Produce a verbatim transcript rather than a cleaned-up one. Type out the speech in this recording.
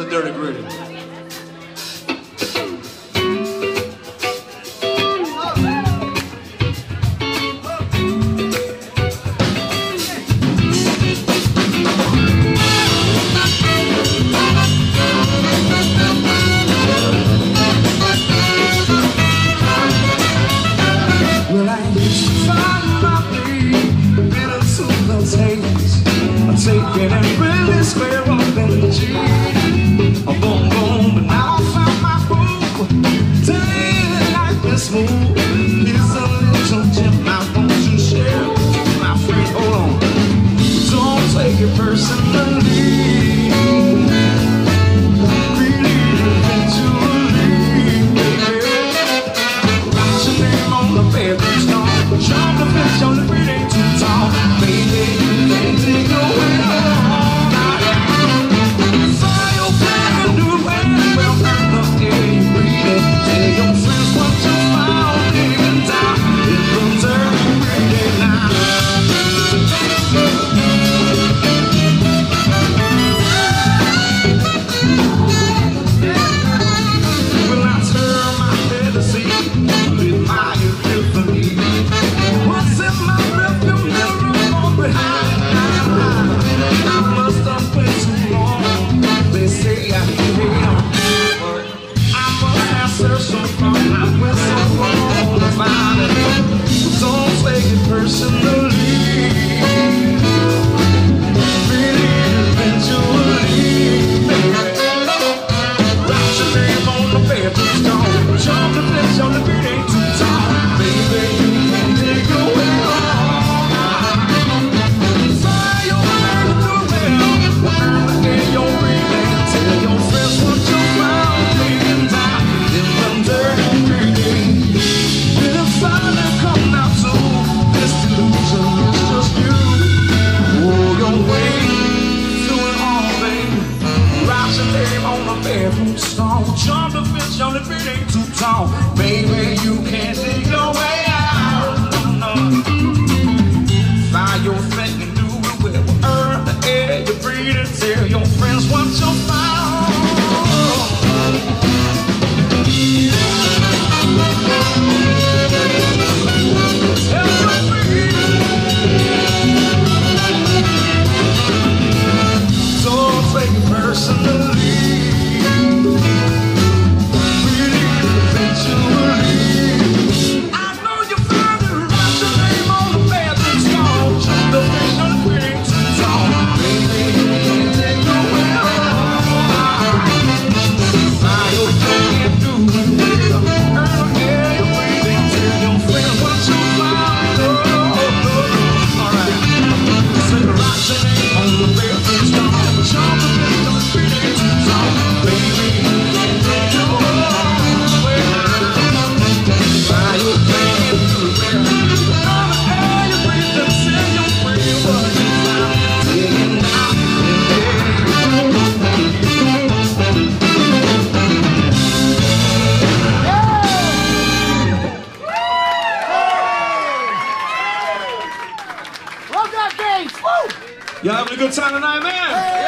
dirty gritty. Well, I used to find my way bitter to the taste. Take it and really square up in the G. A boom boom, but now I found my groove. Dancing like this move. Here's a little gem I want to share. My friend, hold on. Don't take it personally. Really eventually, baby. Write your name on the bedroom stone. Jump the fish on the grid ain't too tall. Baby, you can't take away. Jump the fish on the grid ain't too tall. Baby, you can't take your way out. No. Fly your thing and do it well. Earn the air you breathe and tell your friends what you found. Don't take it personally. Y'all having a good time tonight, man?